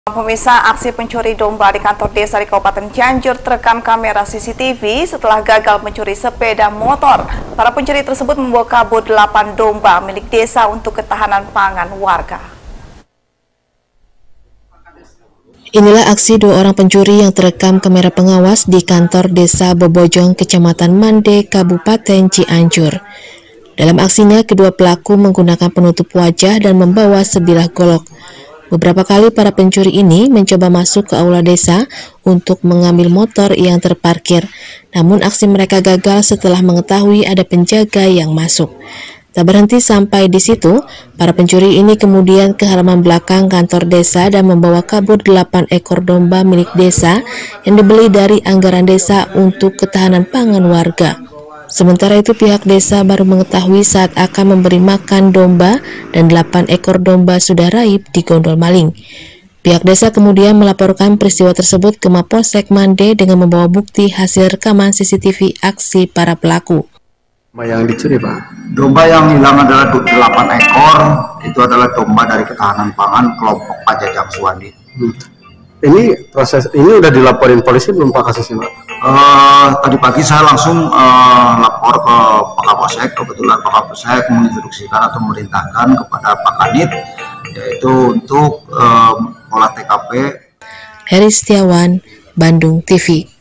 Pemirsa, aksi pencuri domba di kantor desa di Kabupaten Cianjur terekam kamera CCTV setelah gagal mencuri sepeda motor. Para pencuri tersebut membawa kabur 8 domba milik desa untuk ketahanan pangan warga. Inilah aksi 2 orang pencuri yang terekam kamera pengawas di kantor desa Bobojong, Kecamatan Mande, Kabupaten Cianjur. Dalam aksinya, kedua pelaku menggunakan penutup wajah dan membawa sebilah golok. Beberapa kali para pencuri ini mencoba masuk ke aula desa untuk mengambil motor yang terparkir. Namun aksi mereka gagal setelah mengetahui ada penjaga yang masuk. Tak berhenti sampai di situ, para pencuri ini kemudian ke halaman belakang kantor desa dan membawa kabur 8 ekor domba milik desa yang dibeli dari anggaran desa untuk ketahanan pangan warga. Sementara itu pihak desa baru mengetahui saat akan memberi makan domba dan 8 ekor domba sudah raib digondol maling. Pihak desa kemudian melaporkan peristiwa tersebut ke Mapolsek Mande dengan membawa bukti hasil rekaman CCTV aksi para pelaku. Domba yang dicuri, Pak? Domba yang hilang adalah 8 ekor, itu adalah domba dari ketahanan pangan kelompok Pak Jajang Suwandi. Ini proses ini udah dilaporin polisi belum, Pak, kasusnya, Pak? Tadi pagi saya langsung lapor ke Pak Kapolsek. Kebetulan Pak Kapolsek menginstruksikan atau memerintahkan kepada Pak Kanit, yaitu untuk olah TKP. Heri Setiawan, Bandung TV.